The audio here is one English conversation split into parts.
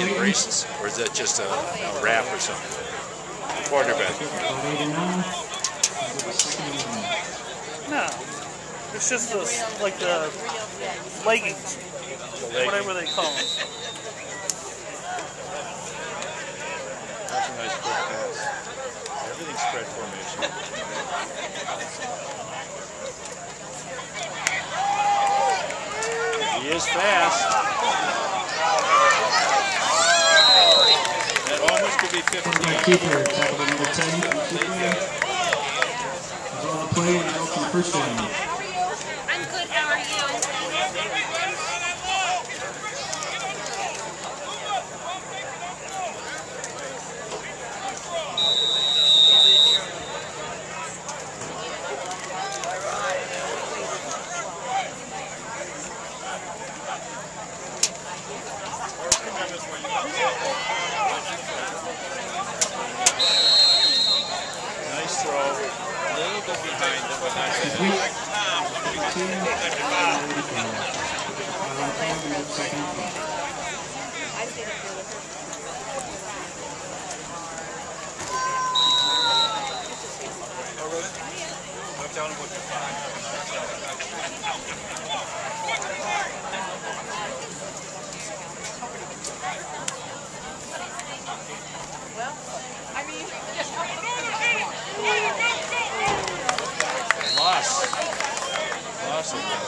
in braces, or is that just a wrap or something? Quarterback. No, it's just like the leggings, whatever they call them. That's a nice quick pass. Everything's spread formation. He is fast. That almost could be 50. Keeper, tackle number 10. He's on the play and out for the first down. How are you? I'm good. How are you? Nice throw. A little bit behind him, but not bad. Tell him what to find. Well, I mean, Lost again.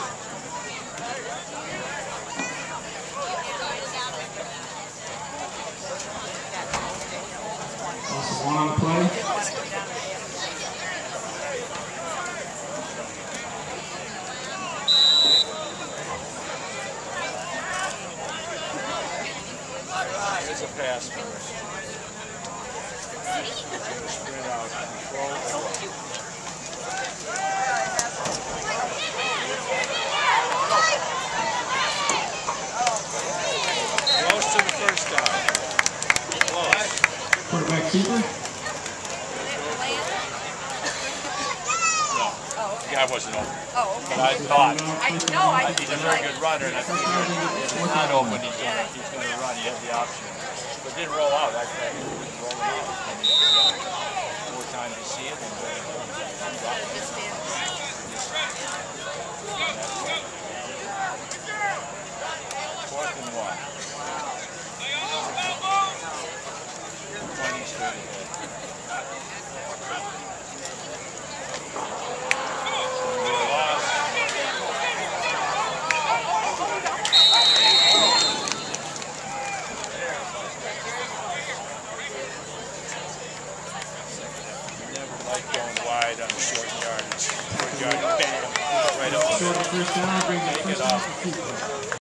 Also one on the play. There's a pass first. Spread out. Control. Close to the first down. Close. Quarterback keeper. No, the guy wasn't open. oh, okay. But I thought He's he's a very good runner, and I think if he's not open, he's going to run. He had the option. But it didn't roll out. I think he was rolling out. More time to see it. Fourth and 1. 20 straight ahead. Going wide on the short yardage. Short yardage, bam, right up the middle. First down, brings Take it off.